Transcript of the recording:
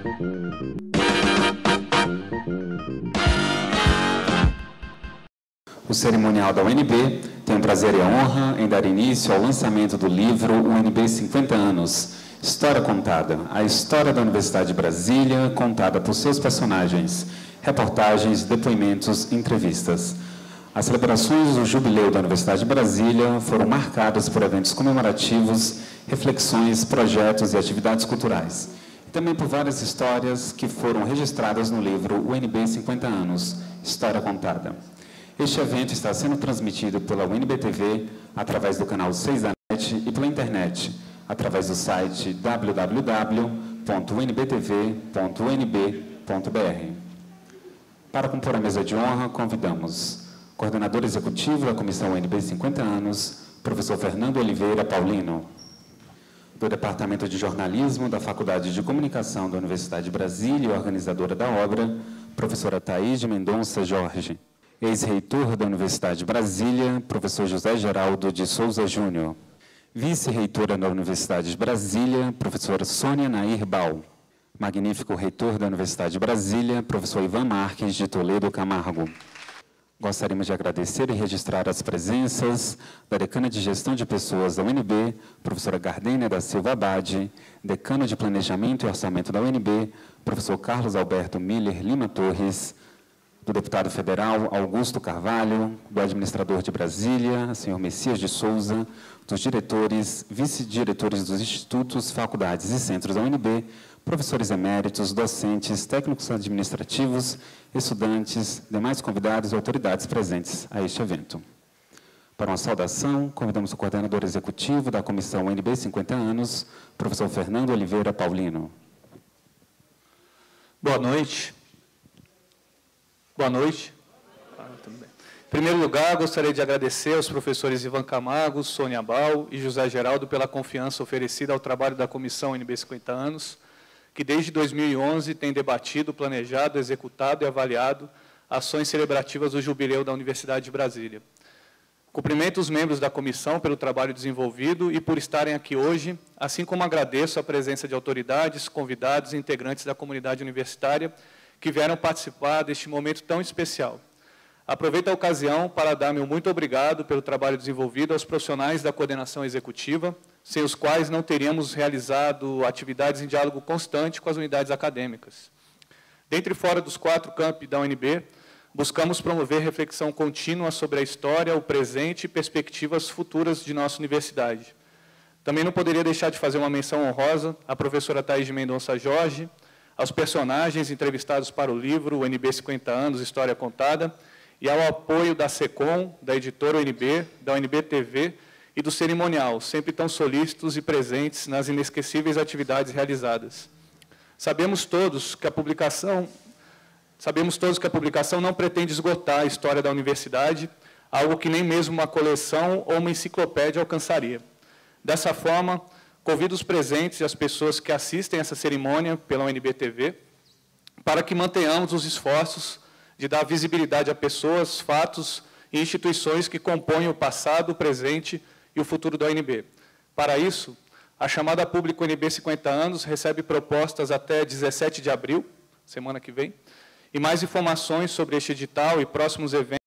O cerimonial da UNB tem o prazer e a honra em dar início ao lançamento do livro UNB 50 anos, História Contada, a história da Universidade de Brasília, contada por seus personagens, reportagens, depoimentos e entrevistas. As celebrações do Jubileu da Universidade de Brasília foram marcadas por eventos comemorativos, reflexões, projetos e atividades culturais. E também por várias histórias que foram registradas no livro UNB 50 anos, História Contada. Este evento está sendo transmitido pela UNB TV, através do canal 6 da NET e pela internet, através do site www.unbtv.unb.br. Para compor a mesa de honra, convidamos o coordenador executivo da Comissão UNB 50 anos, professor Fernando Oliveira Paulino, do Departamento de Jornalismo da Faculdade de Comunicação da Universidade de Brasília e organizadora da obra, professora Thaís de Mendonça Jorge, ex-reitor da Universidade de Brasília, professor José Geraldo de Souza Júnior, vice-reitora da Universidade de Brasília, professora Sônia Nair Bal, magnífico reitor da Universidade de Brasília, professor Ivan Marques de Toledo Camargo. Gostaríamos de agradecer e registrar as presenças da decana de Gestão de Pessoas da UNB, professora Gardênia da Silva Abade, decano de Planejamento e Orçamento da UNB, professor Carlos Alberto Miller Lima Torres, do deputado federal Augusto Carvalho, do administrador de Brasília, senhor Messias de Souza, dos diretores, vice-diretores dos institutos, faculdades e centros da UNB, professores eméritos, docentes, técnicos administrativos, estudantes, demais convidados e autoridades presentes a este evento. Para uma saudação, convidamos o coordenador executivo da Comissão UNB 50 anos, professor Fernando Oliveira Paulino. Boa noite. Boa noite. Tudo bem. Em primeiro lugar, gostaria de agradecer aos professores Ivan Camargo, Sônia Bal e José Geraldo pela confiança oferecida ao trabalho da Comissão UNB 50 anos, que desde 2011 tem debatido, planejado, executado e avaliado ações celebrativas do Jubileu da Universidade de Brasília. Cumprimento os membros da comissão pelo trabalho desenvolvido e por estarem aqui hoje, assim como agradeço a presença de autoridades, convidados e integrantes da comunidade universitária que vieram participar deste momento tão especial. Aproveito a ocasião para dar meu muito obrigado pelo trabalho desenvolvido aos profissionais da coordenação executiva, sem os quais não teríamos realizado atividades em diálogo constante com as unidades acadêmicas. Dentro e fora dos 4 campi da UNB, buscamos promover reflexão contínua sobre a história, o presente e perspectivas futuras de nossa universidade. Também não poderia deixar de fazer uma menção honrosa à professora Thaís de Mendonça Jorge, aos personagens entrevistados para o livro UNB 50 anos, História Contada, e ao apoio da SECOM, da editora UNB, da UNB TV e do cerimonial, sempre tão solícitos e presentes nas inesquecíveis atividades realizadas. Sabemos todos que a publicação não pretende esgotar a história da universidade, algo que nem mesmo uma coleção ou uma enciclopédia alcançaria. Dessa forma, convido os presentes e as pessoas que assistem essa cerimônia pela UNB TV para que mantenhamos os esforços de dar visibilidade a pessoas, fatos e instituições que compõem o passado, o presente e o futuro da UNB. Para isso, a chamada pública UNB 50 anos recebe propostas até 17 de abril, semana que vem, e mais informações sobre este edital e próximos eventos